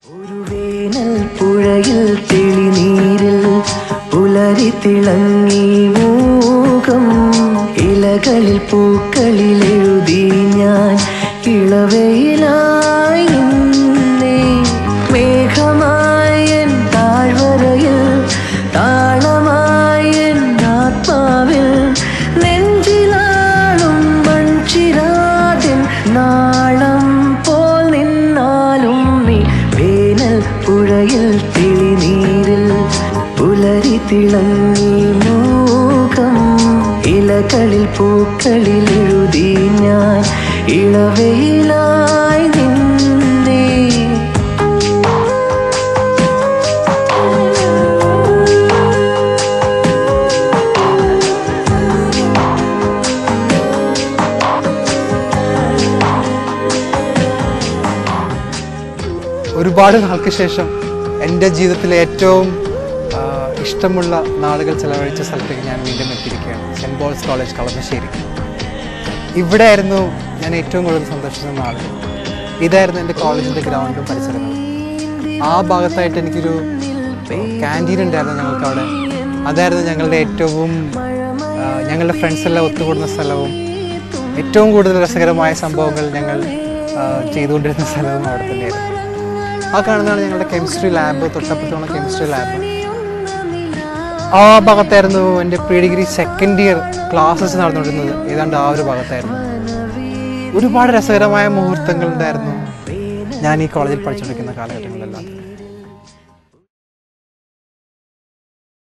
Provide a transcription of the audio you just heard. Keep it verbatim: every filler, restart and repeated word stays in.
ഒരു വേനൽ പുഴയിൽ തെളിനീരിൽ പുലരി തിളങ്ങി മൂകം ഇലകളിൽ പൂക്കളിൽ എഴുതി ഞാൻ ഇളവയിലായി നിന്നേ മേഘമായൻ താഴ്വരയിൽ താളമായൻ ആത്മാവിൽ നെഞ്ചിലാളും മൺചിരാതിൻ നാളം പോൽ നിന്നാലും നീ വേനൽ പുഴയിൽ തെളിനീരിൽ പുലരി തിളങ്ങി മൂകം ഇലകളിൽ പൂക്കളിൽ എഴുതി ഞാൻ ഇളവയിലായി നിന്നേ ഒരുപാട് നാൾക്ക് ശേഷം എൻ്റെ ജീവിതത്തിലെ ഏറ്റവും ഇഷ്ടമുള്ള നാളുകൾ ചെലവഴിച്ച സ്ഥലത്തേക്ക് ഞാൻ വീണ്ടും എത്തിയിരിക്കുകയാണ്. Saint Paul's college Kalamassery. ഇവിടെ ആയിരുന്നു ഞാൻ ഏറ്റവും കൂടുതൽ സന്തോഷിച്ച നാളുകൾ. ഇതായിരുന്നു എൻ്റെ കോളേജിൻ്റെ ഗ്രൗണ്ടും പരിസരങ്ങളും. ആ ഭാഗത്തായിട്ട് എനിക്കൊരു ക്യാൻറ്റീൻ ഉണ്ടായിരുന്നു ഞങ്ങൾക്ക് അവിടെ. അതായിരുന്നു ഞങ്ങളുടെ ഏറ്റവും ഞങ്ങളുടെ ഫ്രണ്ട്സെല്ലാം ഒത്തുകൂടുന്ന സ്ഥലവും ഏറ്റവും കൂടുതൽ രസകരമായ സംഭവങ്ങൾ ഞങ്ങൾ ചെയ്തുകൊണ്ടിരുന്ന സ്ഥലവും അവിടെ തന്നെയായിരുന്നു. ആ കാണുന്നതാണ് ഞങ്ങളുടെ കെമിസ്ട്രി ലാബ്, തൊട്ടപ്പുറത്തുള്ള കെമിസ്ട്രി ലാബ്. ആ ഭാഗത്തായിരുന്നു എൻ്റെ pre degree second year classes നടന്നുകൊണ്ടിരുന്നത്. ഏതാണ്ട് ആ ഒരു ഭാഗത്തായിരുന്നു. ഒരുപാട് രസകരമായ മുഹൂർത്തങ്ങൾ ഉണ്ടായിരുന്നു ഞാൻ ഈ കോളേജിൽ പഠിച്ചുകൊണ്ടിരിക്കുന്ന കാലഘട്ടങ്ങളിലെല്ലാം.